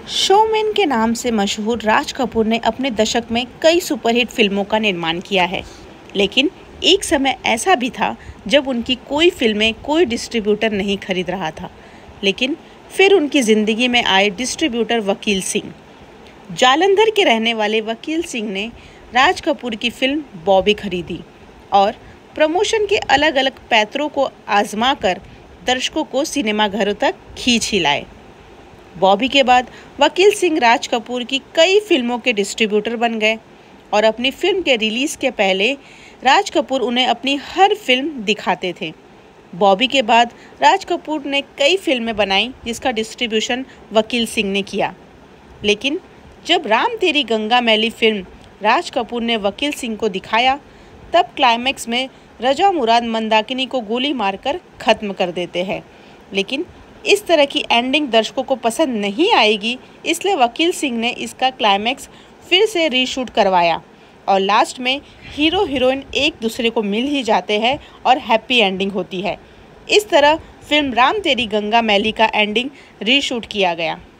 Showman के नाम से मशहूर राज कपूर ने अपने दशक में कई सुपरहिट फिल्मों का निर्माण किया है, लेकिन एक समय ऐसा भी था जब उनकी कोई फिल्में कोई डिस्ट्रीब्यूटर नहीं खरीद रहा था। लेकिन फिर उनकी ज़िंदगी में आए डिस्ट्रीब्यूटर वकील सिंह। जालंधर के रहने वाले वकील सिंह ने राज कपूर की फिल्म बॉबी खरीदी और प्रमोशन के अलग अलग पैतरों को आजमा कर दर्शकों को सिनेमाघरों तक खींच ही लाए। बॉबी के बाद वकील सिंह राज कपूर की कई फिल्मों के डिस्ट्रीब्यूटर बन गए और अपनी फिल्म के रिलीज़ के पहले राज कपूर उन्हें अपनी हर फिल्म दिखाते थे। बॉबी के बाद राज कपूर ने कई फिल्में बनाई जिसका डिस्ट्रीब्यूशन वकील सिंह ने किया। लेकिन जब राम तेरी गंगा मैली फिल्म राज कपूर ने वकील सिंह को दिखाया, तब क्लाइमैक्स में रजा मुराद मंदाकिनी को गोली मारकर ख़त्म कर देते हैं। लेकिन इस तरह की एंडिंग दर्शकों को पसंद नहीं आएगी, इसलिए वकील सिंह ने इसका क्लाइमैक्स फिर से रीशूट करवाया और लास्ट में हीरो हीरोइन एक दूसरे को मिल ही जाते हैं और हैप्पी एंडिंग होती है। इस तरह फिल्म राम तेरी गंगा मैली का एंडिंग रीशूट किया गया।